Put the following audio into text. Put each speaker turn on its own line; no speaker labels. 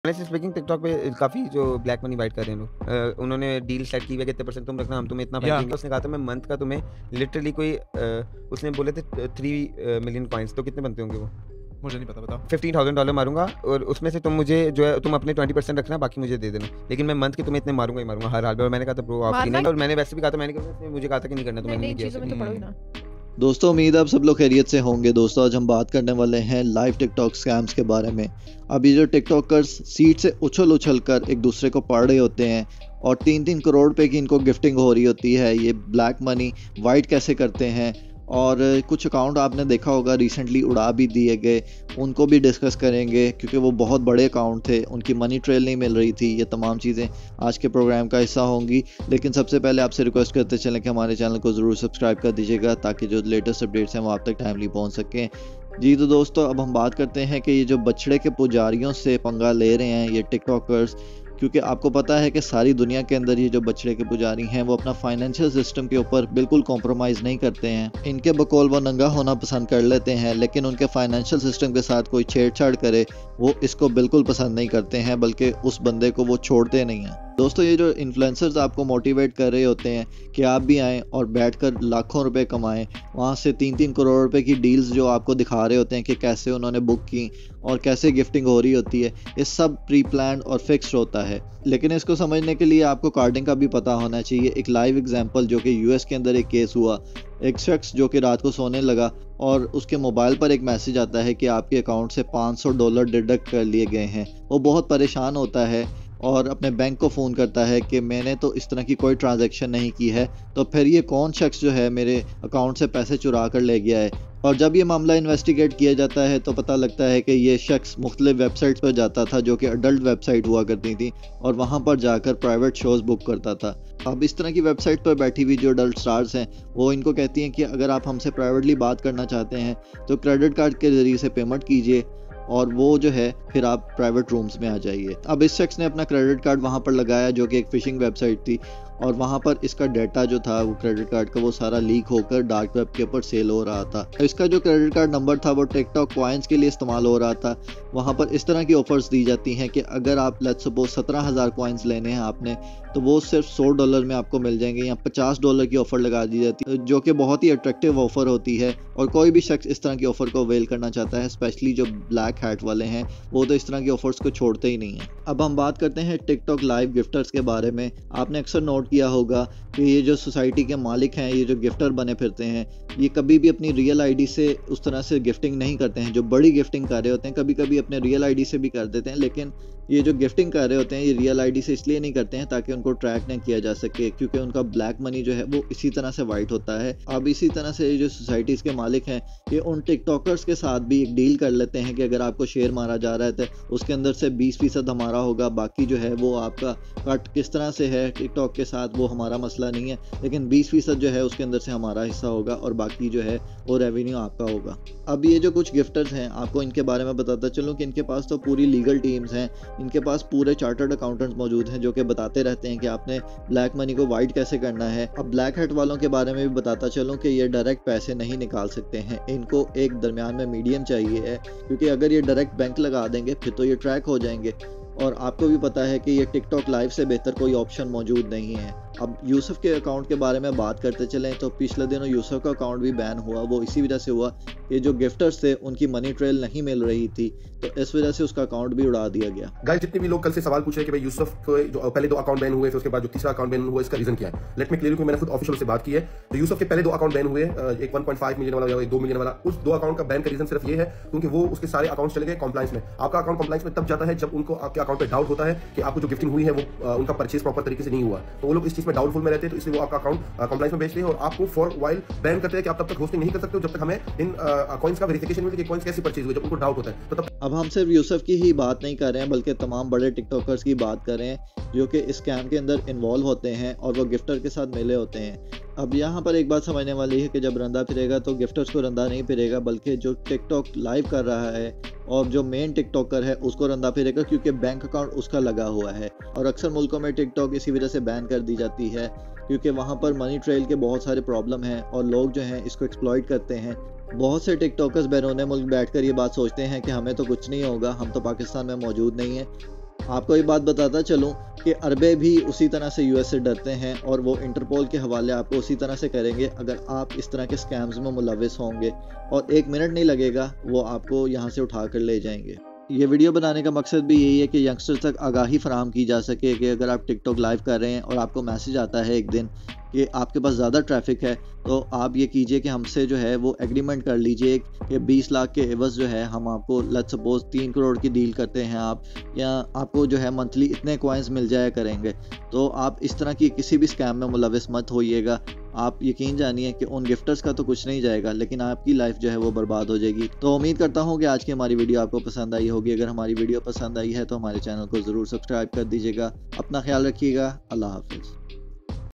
Honestly speaking TikTok पे काफ़ी जो ब्लैक मनी वाइट कर रहे हैं लोग। उन्होंने डील सेट की हुई है कि इतने परसेंट तुम रखना, हम तुम्हें इतना पैसा
या
देंगे। उसने कहा था मैं मंथ का तुम्हें लिटरली कोई उसने बोले थे 3 मिलियन कॉइन्स, तो कितने बनते होंगे वो?
मुझे नहीं पता, बताओ।
$15,000 मारूँगा और उसमें से तुम मुझे जो है तुम अपने 20% रखना, बाकी मुझे दे देना। लेकिन मैं मंथ के तुम्हें इतने मारूँगा ही मारूँगा हर हाल में। और मैंने कहा था ब्रो आप
मारना
नहीं, और मैंने वैसे भी कहा था, मैंने कहा मुझे कहा था कि नहीं करना, तो
नहीं
मैंने
नहीं,
नहीं किया
चीज़ों में
वैसे
तो
भी।
पढ़ो ही ना।
दोस्तों उम्मीद है आप सब लोग खैरियत से होंगे। दोस्तों आज हम बात करने वाले हैं लाइव टिकटॉक स्कैम्स के बारे में। अब ये जो टिकटॉकर्स सीट से उछल उछल कर एक दूसरे को पढ़ रहे होते हैं और 3-3 करोड़ रुपए की इनको गिफ्टिंग हो रही होती है, ये ब्लैक मनी वाइट कैसे करते हैं, और कुछ अकाउंट आपने देखा होगा रिसेंटली उड़ा भी दिए गए, उनको भी डिस्कस करेंगे क्योंकि वो बहुत बड़े अकाउंट थे, उनकी मनी ट्रेल नहीं मिल रही थी। ये तमाम चीज़ें आज के प्रोग्राम का हिस्सा होंगी। लेकिन सबसे पहले आपसे रिक्वेस्ट करते चलें कि हमारे चैनल को ज़रूर सब्सक्राइब कर दीजिएगा ताकि जो लेटेस्ट अपडेट्स हैं वो आप तक टाइमली पहुंच सकें। जी तो दोस्तों अब हम बात करते हैं कि ये जो बछड़े के पुजारियों से पंगा ले रहे हैं ये टिकटॉकर्स, क्योंकि आपको पता है कि सारी दुनिया के अंदर ये जो बछड़े के पुजारी हैं वो अपना फाइनेंशियल सिस्टम के ऊपर बिल्कुल कॉम्प्रोमाइज़ नहीं करते हैं। इनके बकौल वो नंगा होना पसंद कर लेते हैं, लेकिन उनके फाइनेंशियल सिस्टम के साथ कोई छेड़छाड़ करे वो इसको बिल्कुल पसंद नहीं करते हैं, बल्कि उस बंदे को वो छोड़ते नहीं हैं। दोस्तों ये जो इन्फ्लुएंसर्स आपको मोटिवेट कर रहे होते हैं कि आप भी आएँ और बैठकर लाखों रुपए कमाएं, वहाँ से 3-3 करोड़ रुपए की डील्स जो आपको दिखा रहे होते हैं कि कैसे उन्होंने बुक की और कैसे गिफ्टिंग हो रही होती है, ये सब प्री प्लान्ड और फिक्स्ड होता है। लेकिन इसको समझने के लिए आपको कार्डिंग का भी पता होना चाहिए। एक लाइव एग्जांपल जो कि यूएस के अंदर एक केस हुआ, एक शख्स जो कि रात को सोने लगा और उसके मोबाइल पर एक मैसेज आता है कि आपके अकाउंट से $500 डिडक्ट कर लिए गए हैं। वो बहुत परेशान होता है और अपने बैंक को फ़ोन करता है कि मैंने तो इस तरह की कोई ट्रांजैक्शन नहीं की है, तो फिर ये कौन शख्स जो है मेरे अकाउंट से पैसे चुरा कर ले गया है। और जब ये मामला इन्वेस्टिगेट किया जाता है तो पता लगता है कि ये शख्स मुख्तलिफ वेबसाइट्स पर जाता था जो कि अडल्ट वेबसाइट हुआ करती थी और वहाँ पर जाकर प्राइवेट शोज़ बुक करता था। अब इस तरह की वेबसाइट पर बैठी हुई जो अडल्ट स्टार्स हैं वो इनको कहती हैं कि अगर आप हमसे प्राइवेटली बात करना चाहते हैं तो क्रेडिट कार्ड के ज़रिए से पेमेंट कीजिए और वो जो है फिर आप प्राइवेट रूम्स में आ जाइए। अब इस शख्स ने अपना क्रेडिट कार्ड वहाँ पर लगाया जो कि एक फ़िशिंग वेबसाइट थी और वहाँ पर इसका डाटा जो था वो क्रेडिट कार्ड का वो सारा लीक होकर डार्क वेब के ऊपर सेल हो रहा था। इसका जो क्रेडिट कार्ड नंबर था वो टिकटॉक कॉइन्स के लिए इस्तेमाल हो रहा था। वहाँ पर इस तरह की ऑफर्स दी जाती हैं कि अगर आप लेट्स सपोज 17,000 कॉइन्स लेने हैं आपने तो वो सिर्फ $100 में आपको मिल जाएंगे, या $50 की ऑफर लगा दी जाती है जो कि बहुत ही अट्रैक्टिव ऑफर होती है और कोई भी शख्स इस तरह की ऑफर को अवेल करना चाहता है। स्पेशली जो ब्लैक हैट वाले हैं वो तो इस तरह की ऑफर्स को छोड़ते ही नहीं हैं। अब हम बात करते हैं टिकटॉक लाइव गिफ्टर्स के बारे में। आपने अक्सर नोट किया होगा कि ये जो सोसाइटी के मालिक हैं, ये जो गिफ्टर बने फिरते हैं, ये कभी भी अपनी रियल आईडी से उस तरह से गिफ्टिंग नहीं करते हैं। जो बड़ी गिफ्टिंग कर रहे होते हैं कभी कभी अपने रियल आईडी से भी कर देते हैं, लेकिन ये जो गिफ्टिंग कर रहे होते हैं ये रियल आईडी से इसलिए नहीं करते हैं ताकि उनको ट्रैक न किया जा सके, क्योंकि उनका ब्लैक मनी जो है वो इसी तरह से वाइट होता है। अब इसी तरह से ये जो सोसाइटीज़ के मालिक हैं ये उन टिकटॉकर्स के साथ भी एक डील कर लेते हैं कि अगर आपको शेयर मारा जा रहा है तो उसके अंदर से 20% हमारा होगा, बाकी जो है वो आपका कट किस तरह से है टिकटॉक के साथ वो हमारा मसला नहीं है, लेकिन 20% जो है उसके अंदर से हमारा हिस्सा होगा और बाकी जो है वो रेवेन्यू आपका होगा। अब ये जो कुछ गिफ्टर्स हैं आपको इनके बारे में बताता चलूँ कि इनके पास तो पूरी लीगल टीम्स हैं, इनके पास पूरे चार्टर्ड अकाउंटेंट्स मौजूद हैं जो कि बताते रहते हैं कि आपने ब्लैक मनी को वाइट कैसे करना है। अब ब्लैक हैट वालों के बारे में भी बताता चलूँ कि ये डायरेक्ट पैसे नहीं निकाल सकते हैं, इनको एक दरमियान में मीडियम चाहिए है, क्योंकि अगर ये डायरेक्ट बैंक लगा देंगे फिर तो ये ट्रैक हो जाएंगे और आपको भी पता है कि ये टिकटॉक लाइव से बेहतर कोई ऑप्शन मौजूद नहीं है। अब यूसुफ के अकाउंट के बारे में बात करते चलें तो पिछले दिनों यूसुफ का अकाउंट भी बैन हुआ। वो इसी वजह से हुआ कि जो गिफ्टर्स थे उनकी मनी ट्रेल नहीं मिल रही थी, तो इस वजह से उसका अकाउंट भी उड़ा दिया गया।
गाइस जितने भी लोग कल से सवाल पूछ रहे हैं कि भाई यूसुफ को जो पहले 2 अकाउंट बैन हुए फिर उसके बाद जो तीसरा अकाउंट बैन हुआ इसका रीजन क्या है, लेट मी क्लियर यू, मैंने खुद ऑफिशियल से बात की है। तो यूसुफ के पहले 2 अकाउंट बैन हुए, एक 1.5 मिलियन वाला और एक 2 मिलियन वाला। उस 2 अकाउंट का बैन का रीजन सिर्फ ये है क्योंकि वो उसके सारे अकाउंट चले गए कंप्लायंस में। आपका अकाउंट कंप्लायंस में तब जाता है जब उनको आपके अकाउंट पे डाउट होता है कि आपको जो गिफ्टिंग हुई है वो उनका परचेज प्रॉपर तरीके से नहीं हुआ, तो वो लोग इस चीज में डाउटफुल में रहते हैं, तो इसलिए वो आपका अकाउंट कंप्लायंस में भेजते हैं और आपको फॉर वाइल बैन करते हैं कि आप तब तक होस्टिंग नहीं कर सकते हो जब तक हमें इन कॉइंस का वेरिफिकेशन मिले कि कॉइंस कैसे परचेज हुए, जब उनको डाउट होता है तो तब।
अब हम सिर्फ यूसुफ की ही बात नहीं कर रहे हैं बल्कि तमाम बड़े टिकटॉकर्स की बात कर रहे हैं जो कि इस स्कैम के अंदर इन्वॉल्व होते हैं और वो गिफ्टर के साथ मिले होते हैं। अब यहाँ पर एक बात समझने वाली है कि जब रंदा फिरेगा तो गिफ्टर्स को रंदा नहीं फिरेगा, बल्कि जो टिकटॉक लाइव कर रहा है और जो मेन टिकटॉकर है उसको रंदा फिरेगा, क्योंकि बैंक अकाउंट उसका लगा हुआ है। और अक्सर मुल्कों में टिकटॉक इसी वजह से बैन कर दी जाती है क्योंकि वहाँ पर मनी ट्रेल के बहुत सारे प्रॉब्लम हैं और लोग जो हैं इसको एक्सप्लॉइट करते हैं। बहुत से टिकटॉकर्स बैरून मुल्क बैठकर ये बात सोचते हैं कि हमें तो कुछ नहीं होगा, हम तो पाकिस्तान में मौजूद नहीं है, आपको ये बात बताता चलूँ कि अरबे भी उसी तरह से यूएस से डरते हैं और वो इंटरपोल के हवाले आपको उसी तरह से करेंगे अगर आप इस तरह के स्कैम्स में मुलविस होंगे, और 1 मिनट नहीं लगेगा वो आपको यहाँ से उठा कर ले जाएंगे। ये वीडियो बनाने का मकसद भी यही है कि यंगस्टर्स तक आगाही फराहम की जा सके कि अगर आप टिकटॉक लाइव कर रहे हैं और आपको मैसेज आता है एक दिन कि आपके पास ज़्यादा ट्रैफिक है, तो आप ये कीजिए कि हमसे जो है वो एग्रीमेंट कर लीजिए कि 20 लाख के एवज़ जो है हम आपको लेट्स सपोज 3 करोड़ की डील करते हैं आप, या आपको जो है मंथली इतने कॉइन्स मिल जाया करेंगे। तो आप इस तरह की किसी भी स्कैम में मुलविस मत होइएगा। आप यकीन जानिए कि उन गिफ्टर्स का तो कुछ नहीं जाएगा, लेकिन आपकी लाइफ जो है वो बर्बाद हो जाएगी। तो उम्मीद करता हूँ कि आज की हमारी वीडियो आपको पसंद आई होगी। अगर हमारी वीडियो पसंद आई है तो हमारे चैनल को ज़रूर सब्सक्राइब कर दीजिएगा। अपना ख्याल रखिएगा। अल्लाह हाफिज़।